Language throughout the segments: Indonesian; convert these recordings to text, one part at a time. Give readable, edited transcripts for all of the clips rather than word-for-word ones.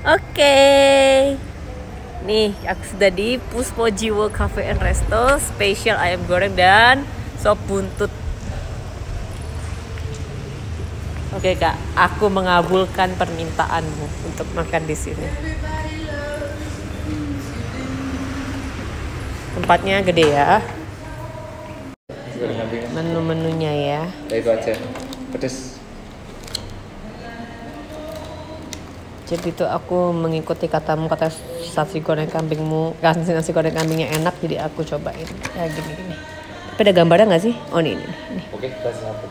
Oke. Nih, aku sudah di Puspo Jiwo Cafe and Resto, spesial ayam goreng dan sop buntut. Oke Kak, aku mengabulkan permintaanmu untuk makan di sini. Tempatnya gede ya. Menu-menunya ya. Ya itu aja. Pedes. Jadi itu aku mengikuti katamu, kata nasi goreng kambingmu, nasi goreng kambingnya enak, jadi aku cobain. Ya gini-gini. Tapi ada gambarnya nggak sih? Oh ini. Oke, kasih satu.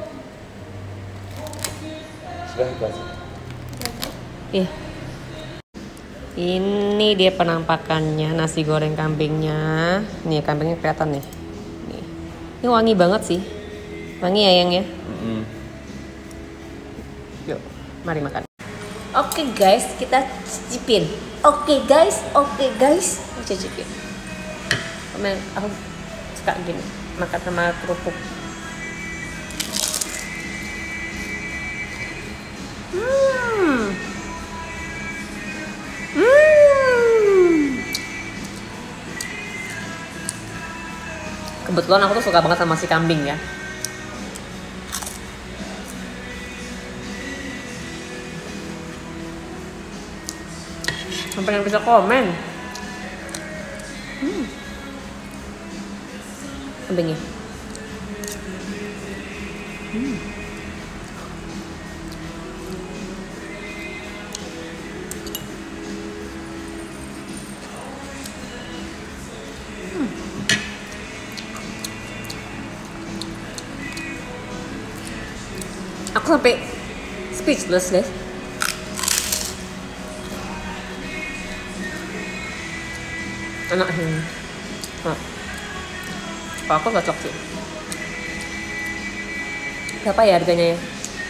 Sudah kasih. Iya. Ini dia penampakannya nasi goreng kambingnya. Nih kambingnya kelihatan nih. Nih. Ini wangi banget sih. Wangi ya yang ya. Yuk, mari makan. Oke guys, kita cicipin. Oke guys, cicipin. Aku suka gini, makan sama kerupuk. Kebetulan aku tuh suka banget sama si kambing ya. Sampai yang bisa komen. Kambingnya. Aku sampai speechless guys. Enak ini. Kalau aku cocok sih. Berapa ya harganya ya?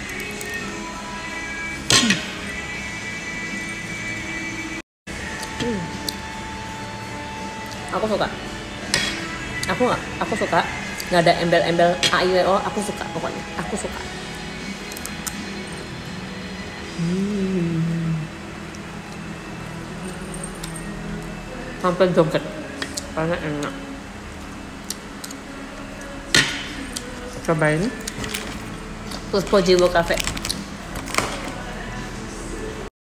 Aku suka. Aku suka. Nggak ada embel-embel AIWO. Aku suka pokoknya. Aku suka. Sampai joget karena enak. Cobain Puspo Jiwo Cafe.